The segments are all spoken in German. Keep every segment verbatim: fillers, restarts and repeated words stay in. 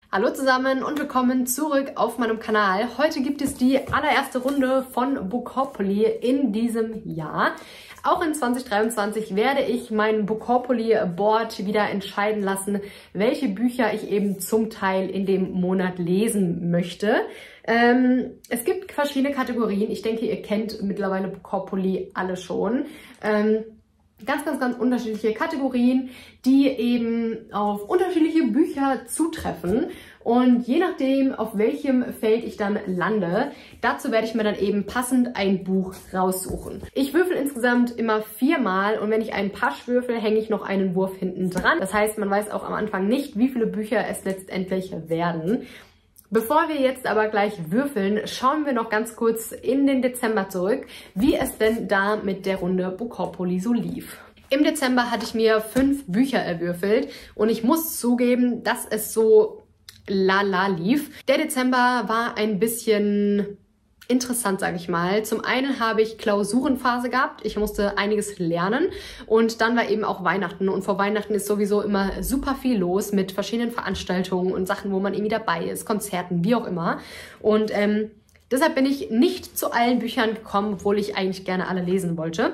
Hallo zusammen und willkommen zurück auf meinem Kanal. Heute gibt es die allererste Runde von Bookopoly in diesem Jahr. Auch in zwanzig dreiundzwanzig werde ich mein Bookopoly Board wieder entscheiden lassen, welche Bücher ich eben zum Teil in dem Monat lesen möchte. Ähm, es gibt verschiedene Kategorien. Ich denke, ihr kennt mittlerweile Bookopoly alle schon. Ähm, Ganz, ganz, ganz unterschiedliche Kategorien, die eben auf unterschiedliche Bücher zutreffen. Und je nachdem, auf welchem Feld ich dann lande, dazu werde ich mir dann eben passend ein Buch raussuchen. Ich würfel insgesamt immer viermal und wenn ich einen Pasch würfel, hänge ich noch einen Wurf hinten dran. Das heißt, man weiß auch am Anfang nicht, wie viele Bücher es letztendlich werden. Bevor wir jetzt aber gleich würfeln, schauen wir noch ganz kurz in den Dezember zurück, wie es denn da mit der Runde Bookopoly so lief. Im Dezember hatte ich mir fünf Bücher erwürfelt und ich muss zugeben, dass es so lala lief. Der Dezember war ein bisschen interessant, sage ich mal. Zum einen habe ich Klausurenphase gehabt. Ich musste einiges lernen und dann war eben auch Weihnachten. Und vor Weihnachten ist sowieso immer super viel los mit verschiedenen Veranstaltungen und Sachen, wo man irgendwie dabei ist, Konzerten, wie auch immer. Und ähm, deshalb bin ich nicht zu allen Büchern gekommen, obwohl ich eigentlich gerne alle lesen wollte.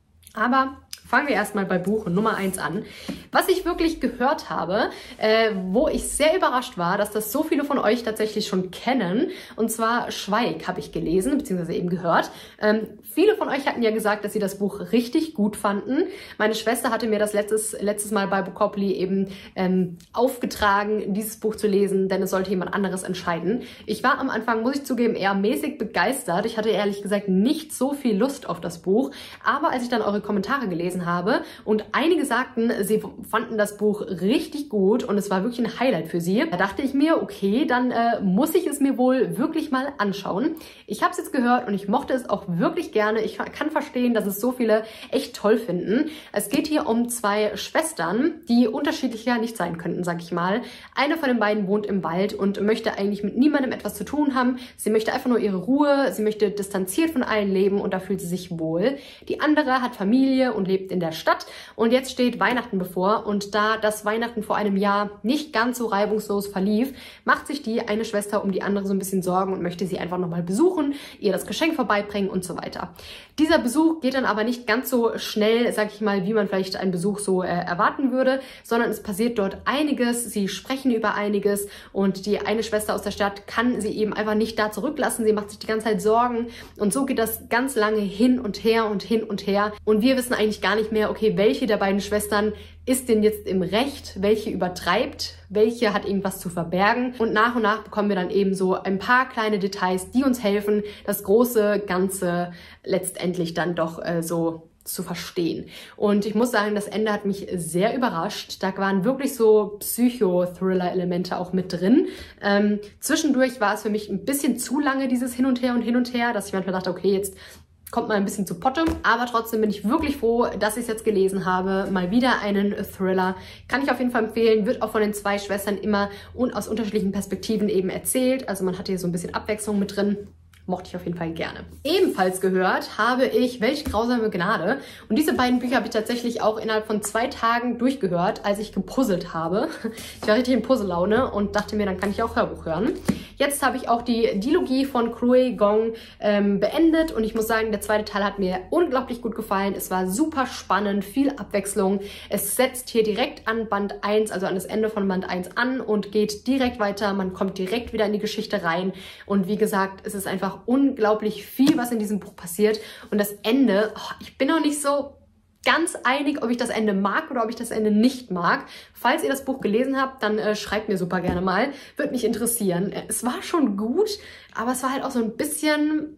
Aber fangen wir erstmal bei Buch Nummer eins an. Was ich wirklich gehört habe, äh, wo ich sehr überrascht war, dass das so viele von euch tatsächlich schon kennen, und zwar Schweig habe ich gelesen, beziehungsweise eben gehört. Ähm, viele von euch hatten ja gesagt, dass sie das Buch richtig gut fanden. Meine Schwester hatte mir das letztes, letztes Mal bei Bookopoly eben ähm, aufgetragen, dieses Buch zu lesen, denn es sollte jemand anderes entscheiden. Ich war am Anfang, muss ich zugeben, eher mäßig begeistert. Ich hatte ehrlich gesagt nicht so viel Lust auf das Buch, aber als ich dann eure Kommentare gelesen habe und einige sagten, sie fanden das Buch richtig gut und es war wirklich ein Highlight für sie. Da dachte ich mir, okay, dann äh, muss ich es mir wohl wirklich mal anschauen. Ich habe es jetzt gehört und ich mochte es auch wirklich gerne. Ich kann verstehen, dass es so viele echt toll finden. Es geht hier um zwei Schwestern, die unterschiedlicher nicht sein könnten, sag ich mal. Eine von den beiden wohnt im Wald und möchte eigentlich mit niemandem etwas zu tun haben. Sie möchte einfach nur ihre Ruhe, sie möchte distanziert von allen leben und da fühlt sie sich wohl. Die andere hat Familie und lebt in der Stadt und jetzt steht Weihnachten bevor und da das Weihnachten vor einem Jahr nicht ganz so reibungslos verlief, macht sich die eine Schwester um die andere so ein bisschen Sorgen und möchte sie einfach nochmal besuchen, ihr das Geschenk vorbeibringen und so weiter. Dieser Besuch geht dann aber nicht ganz so schnell, sag ich mal, wie man vielleicht einen Besuch so äh, erwarten würde, sondern es passiert dort einiges, sie sprechen über einiges und die eine Schwester aus der Stadt kann sie eben einfach nicht da zurücklassen, sie macht sich die ganze Zeit Sorgen und so geht das ganz lange hin und her und hin und her und wir wissen eigentlich gar nicht mehr, okay, welche der beiden Schwestern ist denn jetzt im Recht, welche übertreibt, welche hat irgendwas zu verbergen und nach und nach bekommen wir dann eben so ein paar kleine Details, die uns helfen, das große Ganze letztendlich dann doch äh, so zu verstehen. Und ich muss sagen, das Ende hat mich sehr überrascht. Da waren wirklich so Psycho-Thriller-Elemente auch mit drin. Ähm, zwischendurch war es für mich ein bisschen zu lange, dieses Hin und Her und Hin und Her, dass ich manchmal dachte, okay, jetzt kommt mal ein bisschen zu Potte, aber trotzdem bin ich wirklich froh, dass ich es jetzt gelesen habe. Mal wieder einen Thriller. Kann ich auf jeden Fall empfehlen. Wird auch von den zwei Schwestern immer und aus unterschiedlichen Perspektiven eben erzählt. Also man hat hier so ein bisschen Abwechslung mit drin. Mochte ich auf jeden Fall gerne. Ebenfalls gehört habe ich Welch grausame Gnade. Und diese beiden Bücher habe ich tatsächlich auch innerhalb von zwei Tagen durchgehört, als ich gepuzzelt habe. Ich war richtig in Puzzellaune und dachte mir, dann kann ich auch Hörbuch hören. Jetzt habe ich auch die Dilogie von Chloe Gong ähm, beendet und ich muss sagen, der zweite Teil hat mir unglaublich gut gefallen. Es war super spannend, viel Abwechslung. Es setzt hier direkt an Band eins, also an das Ende von Band eins an und geht direkt weiter. Man kommt direkt wieder in die Geschichte rein und wie gesagt, es ist einfach unglaublich viel, was in diesem Buch passiert und das Ende, oh, ich bin noch nicht so ganz einig, ob ich das Ende mag oder ob ich das Ende nicht mag. Falls ihr das Buch gelesen habt, dann äh, schreibt mir super gerne mal. Würde mich interessieren. Es war schon gut, aber es war halt auch so ein bisschen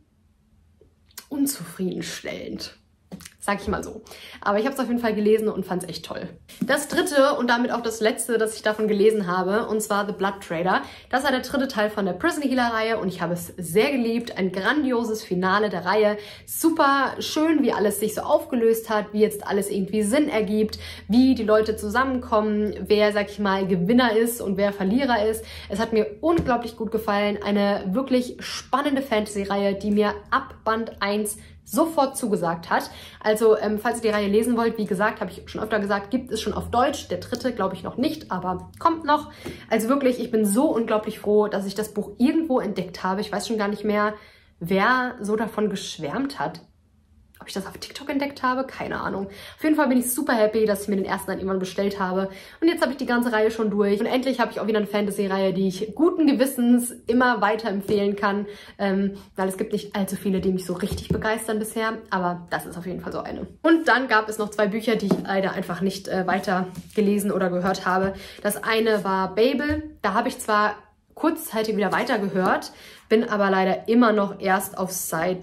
unzufriedenstellend. Sag ich mal so. Aber ich habe es auf jeden Fall gelesen und fand es echt toll. Das dritte und damit auch das letzte, das ich davon gelesen habe, und zwar The Blood Trader. Das war der dritte Teil von der Prison Healer Reihe und ich habe es sehr geliebt. Ein grandioses Finale der Reihe. Super schön, wie alles sich so aufgelöst hat, wie jetzt alles irgendwie Sinn ergibt, wie die Leute zusammenkommen, wer, sag ich mal, Gewinner ist und wer Verlierer ist. Es hat mir unglaublich gut gefallen. Eine wirklich spannende Fantasy-Reihe, die mir ab Band eins sofort zugesagt hat. Also ähm, falls ihr die Reihe lesen wollt, wie gesagt, habe ich schon öfter gesagt, gibt es schon auf Deutsch. Der dritte glaube ich noch nicht, aber kommt noch. Also wirklich, ich bin so unglaublich froh, dass ich das Buch irgendwo entdeckt habe. Ich weiß schon gar nicht mehr, wer so davon geschwärmt hat. Ob ich das auf TikTok entdeckt habe? Keine Ahnung. Auf jeden Fall bin ich super happy, dass ich mir den ersten dann irgendwann bestellt habe. Und jetzt habe ich die ganze Reihe schon durch. Und endlich habe ich auch wieder eine Fantasy-Reihe, die ich guten Gewissens immer weiterempfehlen kann. Ähm, weil es gibt nicht allzu viele, die mich so richtig begeistern bisher. Aber das ist auf jeden Fall so eine. Und dann gab es noch zwei Bücher, die ich leider einfach nicht äh, weiter gelesen oder gehört habe. Das eine war Babel. Da habe ich zwar kurzzeitig wieder weitergehört, bin aber leider immer noch erst auf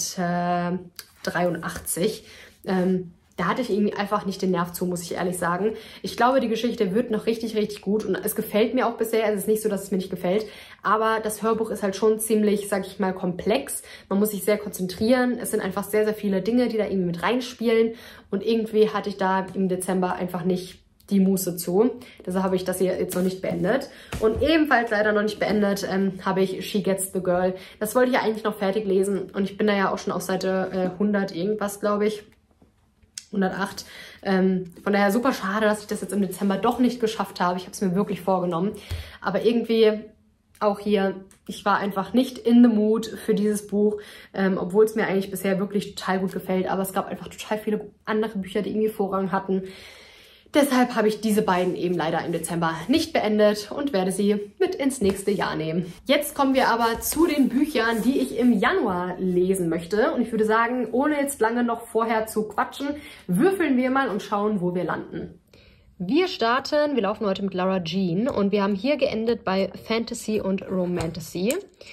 Seite dreiundachtzig. Ähm, da hatte ich irgendwie einfach nicht den Nerv zu, muss ich ehrlich sagen. Ich glaube, die Geschichte wird noch richtig, richtig gut und es gefällt mir auch bisher. Es ist nicht so, dass es mir nicht gefällt, aber das Hörbuch ist halt schon ziemlich, sag ich mal, komplex. Man muss sich sehr konzentrieren. Es sind einfach sehr, sehr viele Dinge, die da irgendwie mit reinspielen und irgendwie hatte ich da im Dezember einfach nicht die Muße zu. Deshalb habe ich das hier jetzt noch nicht beendet. Und ebenfalls leider noch nicht beendet ähm, habe ich She Gets the Girl. Das wollte ich ja eigentlich noch fertig lesen und ich bin da ja auch schon auf Seite äh, hundert irgendwas, glaube ich. hundertacht. Ähm, von daher super schade, dass ich das jetzt im Dezember doch nicht geschafft habe. Ich habe es mir wirklich vorgenommen. Aber irgendwie auch hier, ich war einfach nicht in the mood für dieses Buch, ähm, obwohl es mir eigentlich bisher wirklich total gut gefällt. Aber es gab einfach total viele andere Bücher, die irgendwie Vorrang hatten. Deshalb habe ich diese beiden eben leider im Dezember nicht beendet und werde sie mit ins nächste Jahr nehmen. Jetzt kommen wir aber zu den Büchern, die ich im Januar lesen möchte. Und ich würde sagen, ohne jetzt lange noch vorher zu quatschen, würfeln wir mal und schauen, wo wir landen. Wir starten, wir laufen heute mit Lara Jean und wir haben hier geendet bei Fantasy und Romantasy.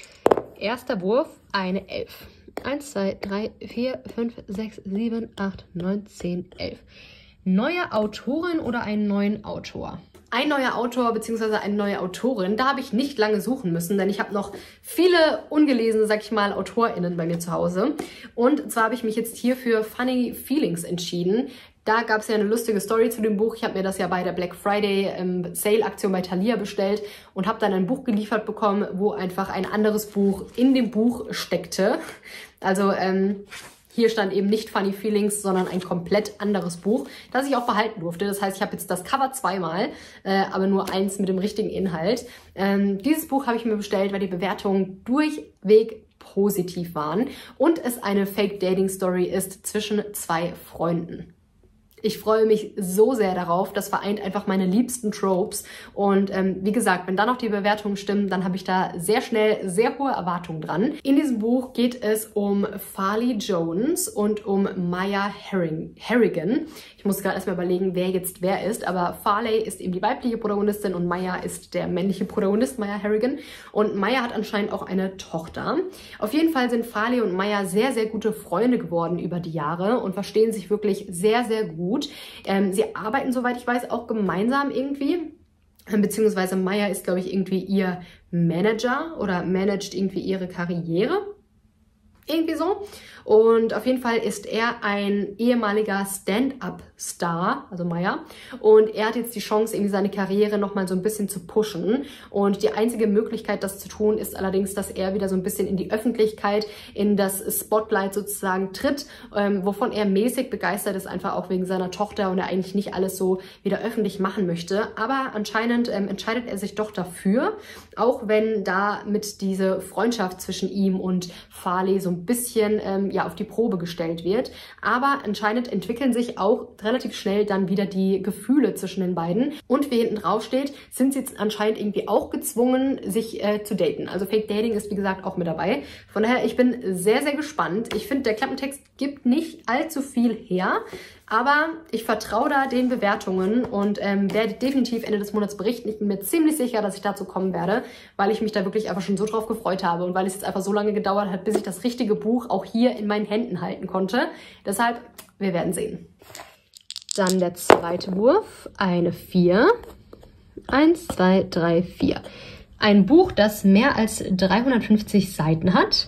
Erster Wurf, eine elf. eins, zwei, drei, vier, fünf, sechs, sieben, acht, neun, zehn, elf. Neue Autorin oder einen neuen Autor? Ein neuer Autor bzw. eine neue Autorin, da habe ich nicht lange suchen müssen, denn ich habe noch viele ungelesene, sag ich mal, AutorInnen bei mir zu Hause. Und zwar habe ich mich jetzt hier für Funny Feelings entschieden. Da gab es ja eine lustige Story zu dem Buch. Ich habe mir das ja bei der Black Friday ähm, Sale-Aktion bei Thalia bestellt und habe dann ein Buch geliefert bekommen, wo einfach ein anderes Buch in dem Buch steckte. Also, ähm... hier stand eben nicht Funny Feelings, sondern ein komplett anderes Buch, das ich auch behalten durfte. Das heißt, ich habe jetzt das Cover zweimal, äh, aber nur eins mit dem richtigen Inhalt. Ähm, dieses Buch habe ich mir bestellt, weil die Bewertungen durchweg positiv waren und es eine Fake-Dating-Story ist zwischen zwei Freunden. Ich freue mich so sehr darauf. Das vereint einfach meine liebsten Tropes. Und ähm, wie gesagt, wenn dann noch die Bewertungen stimmen, dann habe ich da sehr schnell sehr hohe Erwartungen dran. In diesem Buch geht es um Farley Jones und um Maya Herring Harrigan. Ich muss gerade erstmal überlegen, wer jetzt wer ist. Aber Farley ist eben die weibliche Protagonistin und Maya ist der männliche Protagonist, Maya Harrigan. Und Maya hat anscheinend auch eine Tochter. Auf jeden Fall sind Farley und Maya sehr, sehr gute Freunde geworden über die Jahre und verstehen sich wirklich sehr, sehr gut. Ähm, sie arbeiten, soweit ich weiß, auch gemeinsam irgendwie. Beziehungsweise Maya ist, glaube ich, irgendwie ihr Manager oder managt irgendwie ihre Karriere. Irgendwie so. Und auf jeden Fall ist er ein ehemaliger Stand-Up-Star, also Maya. Und er hat jetzt die Chance, irgendwie seine Karriere nochmal so ein bisschen zu pushen. Und die einzige Möglichkeit, das zu tun, ist allerdings, dass er wieder so ein bisschen in die Öffentlichkeit, in das Spotlight sozusagen tritt, ähm, wovon er mäßig begeistert ist, einfach auch wegen seiner Tochter und er eigentlich nicht alles so wieder öffentlich machen möchte. Aber anscheinend ähm, entscheidet er sich doch dafür, auch wenn da mit diese Freundschaft zwischen ihm und Farley so ein bisschen ähm, ja, auf die Probe gestellt wird. Aber anscheinend entwickeln sich auch relativ schnell dann wieder die Gefühle zwischen den beiden. Und wie hinten drauf steht, sind sie jetzt anscheinend irgendwie auch gezwungen, sich äh, zu daten. Also Fake Dating ist wie gesagt auch mit dabei. Von daher, ich bin sehr, sehr gespannt. Ich finde, der Klappentext gibt nicht allzu viel her. Aber ich vertraue da den Bewertungen und ähm, werde definitiv Ende des Monats berichten. Ich bin mir ziemlich sicher, dass ich dazu kommen werde, weil ich mich da wirklich einfach schon so drauf gefreut habe und weil es jetzt einfach so lange gedauert hat, bis ich das richtige Buch auch hier in meinen Händen halten konnte. Deshalb, wir werden sehen. Dann der zweite Wurf, eine vier. Eins, zwei, drei, vier. Ein Buch, das mehr als dreihundertfünfzig Seiten hat.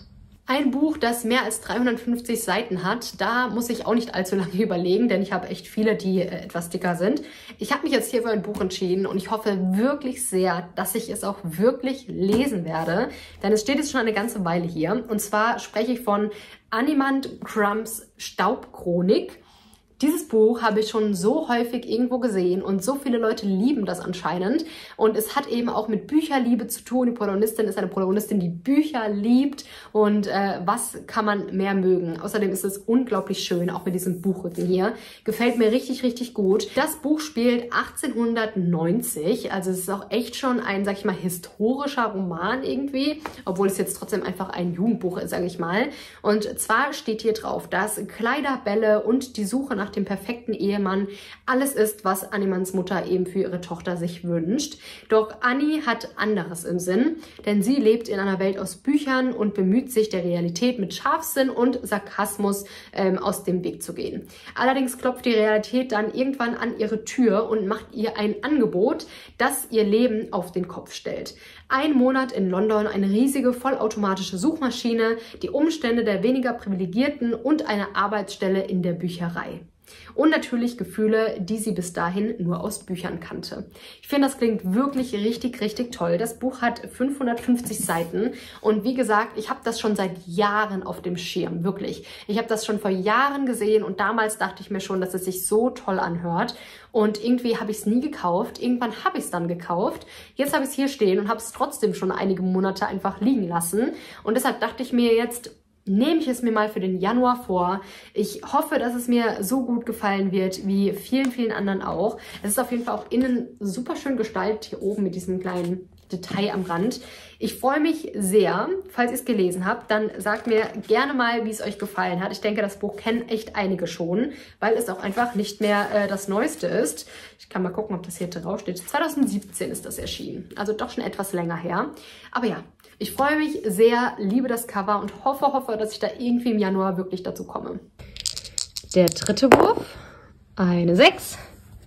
Ein Buch, das mehr als dreihundertfünfzig Seiten hat, da muss ich auch nicht allzu lange überlegen, denn ich habe echt viele, die äh, etwas dicker sind. Ich habe mich jetzt hier für ein Buch entschieden und ich hoffe wirklich sehr, dass ich es auch wirklich lesen werde, denn es steht jetzt schon eine ganze Weile hier. Und zwar spreche ich von Animant Crumps Staubchronik. Dieses Buch habe ich schon so häufig irgendwo gesehen und so viele Leute lieben das anscheinend. Und es hat eben auch mit Bücherliebe zu tun. Die Protagonistin ist eine Protagonistin, die Bücher liebt. Und äh, was kann man mehr mögen? Außerdem ist es unglaublich schön, auch mit diesem Buchrücken hier. Gefällt mir richtig, richtig gut. Das Buch spielt achtzehnhundertneunzig. Also es ist auch echt schon ein, sag ich mal, historischer Roman irgendwie. Obwohl es jetzt trotzdem einfach ein Jugendbuch ist, sage ich mal. Und zwar steht hier drauf, dass Kleider, Bälle und die Suche nach dem perfekten Ehemann alles ist, was Animants Mutter eben für ihre Tochter sich wünscht. Doch Annie hat anderes im Sinn, denn sie lebt in einer Welt aus Büchern und bemüht sich, der Realität mit Scharfsinn und Sarkasmus ähm, aus dem Weg zu gehen. Allerdings klopft die Realität dann irgendwann an ihre Tür und macht ihr ein Angebot, das ihr Leben auf den Kopf stellt. Ein Monat in London, eine riesige vollautomatische Suchmaschine, die Umstände der weniger Privilegierten und eine Arbeitsstelle in der Bücherei. Und natürlich Gefühle, die sie bis dahin nur aus Büchern kannte. Ich finde, das klingt wirklich richtig, richtig toll. Das Buch hat fünfhundertfünfzig Seiten und wie gesagt, ich habe das schon seit Jahren auf dem Schirm, wirklich. Ich habe das schon vor Jahren gesehen und damals dachte ich mir schon, dass es sich so toll anhört. Und irgendwie habe ich es nie gekauft. Irgendwann habe ich es dann gekauft. Jetzt habe ich es hier stehen und habe es trotzdem schon einige Monate einfach liegen lassen. Und deshalb dachte ich mir jetzt, nehme ich es mir mal für den Januar vor. Ich hoffe, dass es mir so gut gefallen wird, wie vielen, vielen anderen auch. Es ist auf jeden Fall auch innen super schön gestaltet, hier oben mit diesem kleinen Detail am Rand. Ich freue mich sehr, falls ihr es gelesen habt, dann sagt mir gerne mal, wie es euch gefallen hat. Ich denke, das Buch kennen echt einige schon, weil es auch einfach nicht mehr äh, das Neueste ist. Ich kann mal gucken, ob das hier drauf steht. zweitausendsiebzehn ist das erschienen, also doch schon etwas länger her. Aber ja, ich freue mich sehr, liebe das Cover und hoffe, hoffe, dass ich da irgendwie im Januar wirklich dazu komme. Der dritte Wurf, eine sechs.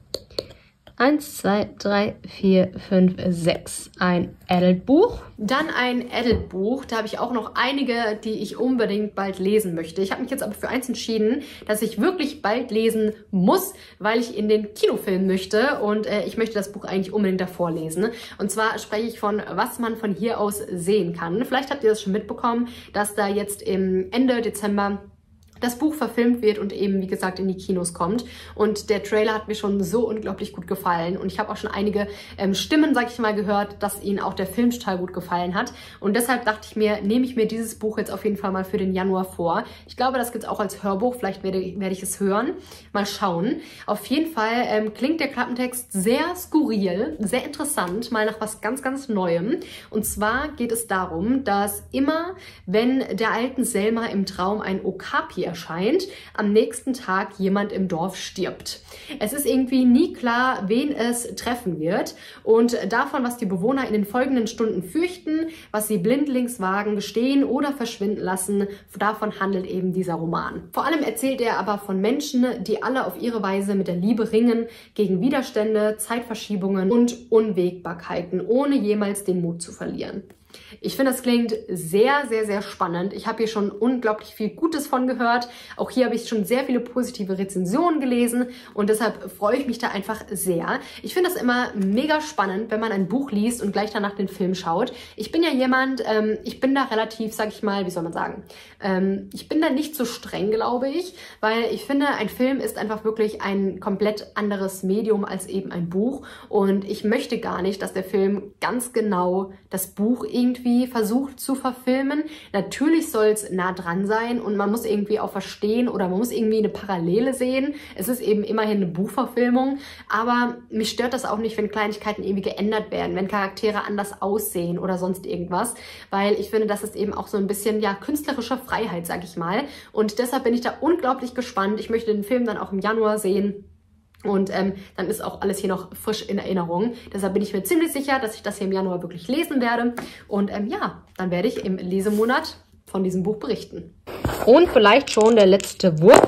Eins, zwei, drei, vier, fünf, sechs. Ein Adult-Buch. Dann ein Adult-Buch. Da habe ich auch noch einige, die ich unbedingt bald lesen möchte. Ich habe mich jetzt aber für eins entschieden, dass ich wirklich bald lesen muss, weil ich in den Kinofilm möchte. Und äh, ich möchte das Buch eigentlich unbedingt davor lesen. Und zwar spreche ich von Was man von hier aus sehen kann. Vielleicht habt ihr das schon mitbekommen, dass da jetzt im Ende Dezember das Buch verfilmt wird und eben, wie gesagt, in die Kinos kommt. Und der Trailer hat mir schon so unglaublich gut gefallen. Und ich habe auch schon einige ähm, Stimmen, sag ich mal, gehört, dass ihnen auch der Film total gut gefallen hat. Und deshalb dachte ich mir, nehme ich mir dieses Buch jetzt auf jeden Fall mal für den Januar vor. Ich glaube, das gibt es auch als Hörbuch. Vielleicht werde, werde ich es hören. Mal schauen. Auf jeden Fall ähm, klingt der Klappentext sehr skurril, sehr interessant, mal nach was ganz, ganz Neuem. Und zwar geht es darum, dass immer, wenn der alten Selma im Traum ein Okapi erscheint, am nächsten Tag jemand im Dorf stirbt. Es ist irgendwie nie klar, wen es treffen wird und davon, was die Bewohner in den folgenden Stunden fürchten, was sie blindlings wagen, gestehen oder verschwinden lassen, davon handelt eben dieser Roman. Vor allem erzählt er aber von Menschen, die alle auf ihre Weise mit der Liebe ringen, gegen Widerstände, Zeitverschiebungen und Unwägbarkeiten, ohne jemals den Mut zu verlieren. Ich finde, das klingt sehr, sehr, sehr spannend. Ich habe hier schon unglaublich viel Gutes von gehört. Auch hier habe ich schon sehr viele positive Rezensionen gelesen und deshalb freue ich mich da einfach sehr. Ich finde das immer mega spannend, wenn man ein Buch liest und gleich danach den Film schaut. Ich bin ja jemand, ähm, ich bin da relativ, sag ich mal, wie soll man sagen, ähm, ich bin da nicht so streng, glaube ich, weil ich finde, ein Film ist einfach wirklich ein komplett anderes Medium als eben ein Buch und ich möchte gar nicht, dass der Film ganz genau das Buch irgendwie versucht zu verfilmen. Natürlich soll es nah dran sein und man muss irgendwie auch verstehen oder man muss irgendwie eine Parallele sehen. Es ist eben immerhin eine Buchverfilmung, aber mich stört das auch nicht, wenn Kleinigkeiten irgendwie geändert werden, wenn Charaktere anders aussehen oder sonst irgendwas, weil ich finde, das ist eben auch so ein bisschen, ja, künstlerische Freiheit, sag ich mal. Und deshalb bin ich da unglaublich gespannt. Ich möchte den Film dann auch im Januar sehen. Und ähm, dann ist auch alles hier noch frisch in Erinnerung. Deshalb bin ich mir ziemlich sicher, dass ich das hier im Januar wirklich lesen werde. Und ähm, ja, dann werde ich im Lesemonat von diesem Buch berichten. Und vielleicht schon der letzte Wurf.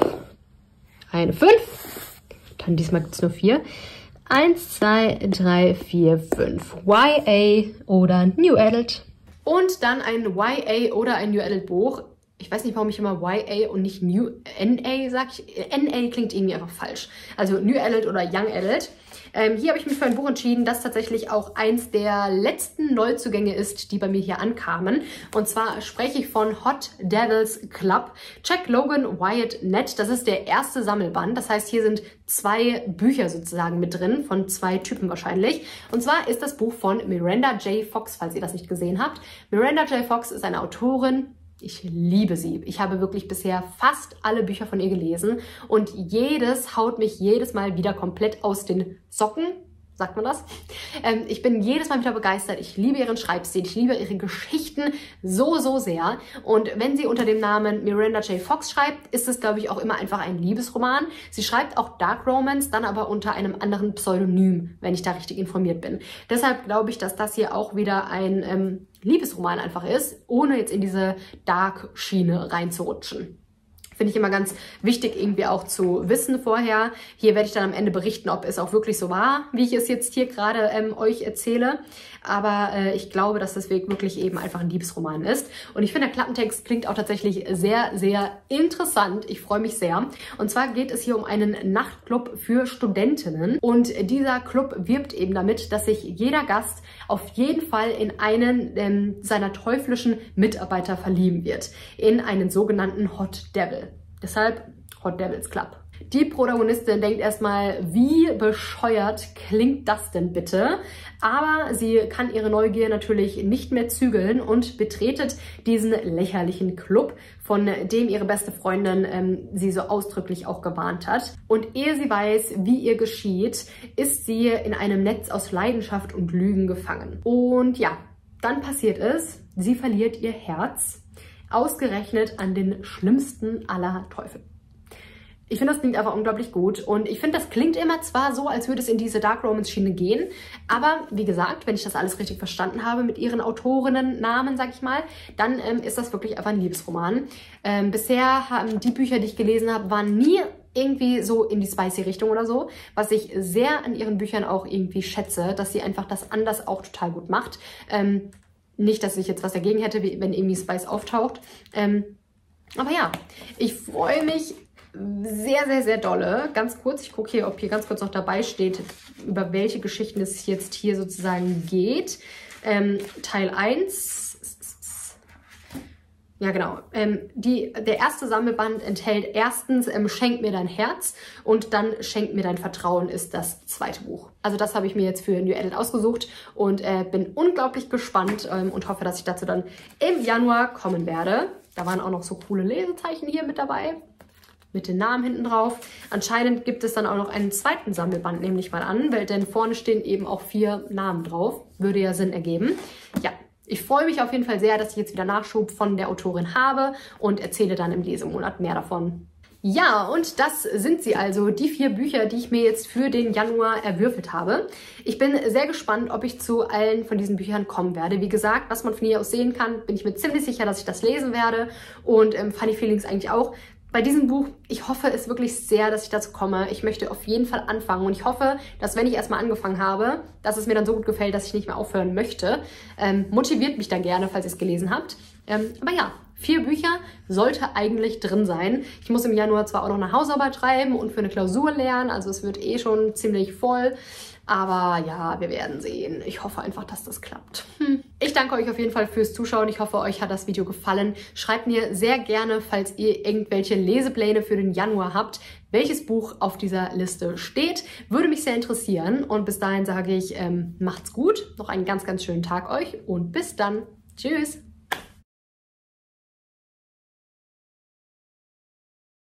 Eine fünf. Dann diesmal gibt es nur vier. Eins, zwei, drei, vier, fünf. Y A oder New Adult. Und dann ein Y A oder ein New Adult Buch. Ich weiß nicht, warum ich immer Y A und nicht New N A sage. N A klingt irgendwie einfach falsch. Also New Adult oder Young Adult. Ähm, hier habe ich mich für ein Buch entschieden, das tatsächlich auch eins der letzten Neuzugänge ist, die bei mir hier ankamen. Und zwar spreche ich von Hot Devils Club. Jack Logan Wyatt Nett. Das ist der erste Sammelband. Das heißt, hier sind zwei Bücher sozusagen mit drin, von zwei Typen wahrscheinlich. Und zwar ist das Buch von Miranda J. Fox, falls ihr das nicht gesehen habt. Miranda J. Fox ist eine Autorin. Ich liebe sie. Ich habe wirklich bisher fast alle Bücher von ihr gelesen und jedes haut mich jedes Mal wieder komplett aus den Socken. Sagt man das? Ähm, ich bin jedes Mal wieder begeistert. Ich liebe ihren Schreibstil. Ich liebe ihre Geschichten so, so sehr. Und wenn sie unter dem Namen Miranda J. Fox schreibt, ist es, glaube ich, auch immer einfach ein Liebesroman. Sie schreibt auch Dark Romance, dann aber unter einem anderen Pseudonym, wenn ich da richtig informiert bin. Deshalb glaube ich, dass das hier auch wieder ein ähm, Liebesroman einfach ist, ohne jetzt in diese Dark-Schiene reinzurutschen. Finde ich immer ganz wichtig irgendwie auch zu wissen vorher. Hier werde ich dann am Ende berichten, ob es auch wirklich so war, wie ich es jetzt hier gerade ähm, euch erzähle. Aber äh, ich glaube, dass das wirklich eben einfach ein Liebesroman ist. Und ich finde, der Klappentext klingt auch tatsächlich sehr, sehr interessant. Ich freue mich sehr. Und zwar geht es hier um einen Nachtclub für Studentinnen. Und dieser Club wirbt eben damit, dass sich jeder Gast auf jeden Fall in einen ähm, seiner teuflischen Mitarbeiter verlieben wird. In einen sogenannten Hot Devil. Deshalb Hot Devils Club. Die Protagonistin denkt erstmal, wie bescheuert klingt das denn bitte? Aber sie kann ihre Neugier natürlich nicht mehr zügeln und betretet diesen lächerlichen Club, von dem ihre beste Freundin ähm, sie so ausdrücklich auch gewarnt hat. Und ehe sie weiß, wie ihr geschieht, ist sie in einem Netz aus Leidenschaft und Lügen gefangen. Und ja, dann passiert es, sie verliert ihr Herz. Ausgerechnet an den schlimmsten aller Teufel. Ich finde, das klingt einfach unglaublich gut und ich finde, das klingt immer zwar so, als würde es in diese Dark Romance Schiene gehen, aber wie gesagt, wenn ich das alles richtig verstanden habe mit ihren Autorinnennamen, sag ich mal, dann ähm, ist das wirklich einfach ein Liebesroman. Ähm, bisher haben die Bücher, die ich gelesen habe, waren nie irgendwie so in die spicy Richtung oder so, was ich sehr an ihren Büchern auch irgendwie schätze, dass sie einfach das anders auch total gut macht. Ähm, Nicht, dass ich jetzt was dagegen hätte, wenn irgendwie Spice auftaucht. Ähm, aber ja, ich freue mich sehr, sehr, sehr dolle. Ganz kurz, ich gucke hier, ob hier ganz kurz noch dabei steht, über welche Geschichten es jetzt hier sozusagen geht. Ähm, Teil eins. Ja, genau. Ähm, die, der erste Sammelband enthält erstens ähm, Schenk mir dein Herz und dann Schenk mir dein Vertrauen ist das zweite Buch. Also das habe ich mir jetzt für New Adult ausgesucht und äh, bin unglaublich gespannt ähm, und hoffe, dass ich dazu dann im Januar kommen werde. Da waren auch noch so coole Lesezeichen hier mit dabei, mit den Namen hinten drauf. Anscheinend gibt es dann auch noch einen zweiten Sammelband, nehme ich mal an, weil denn vorne stehen eben auch vier Namen drauf. Würde ja Sinn ergeben. Ja. Ich freue mich auf jeden Fall sehr, dass ich jetzt wieder Nachschub von der Autorin habe und erzähle dann im Lesemonat mehr davon. Ja, und das sind sie also, die vier Bücher, die ich mir jetzt für den Januar erwürfelt habe. Ich bin sehr gespannt, ob ich zu allen von diesen Büchern kommen werde. Wie gesagt, was man von hier aus sehen kann, bin ich mir ziemlich sicher, dass ich das lesen werde. Und ähm, Funny Feelings eigentlich auch. Bei diesem Buch, ich hoffe es wirklich sehr, dass ich dazu komme. Ich möchte auf jeden Fall anfangen und ich hoffe, dass wenn ich erstmal angefangen habe, dass es mir dann so gut gefällt, dass ich nicht mehr aufhören möchte. Ähm, motiviert mich dann gerne, falls ihr es gelesen habt. Ähm, aber ja, vier Bücher sollte eigentlich drin sein. Ich muss im Januar zwar auch noch eine Hausarbeit schreiben und für eine Klausur lernen, also es wird eh schon ziemlich voll. Aber ja, wir werden sehen. Ich hoffe einfach, dass das klappt. Hm. Ich danke euch auf jeden Fall fürs Zuschauen. Ich hoffe, euch hat das Video gefallen. Schreibt mir sehr gerne, falls ihr irgendwelche Lesepläne für den Januar habt, welches Buch auf dieser Liste steht. Würde mich sehr interessieren. Und bis dahin sage ich, ähm, macht's gut. Noch einen ganz, ganz schönen Tag euch und bis dann. Tschüss.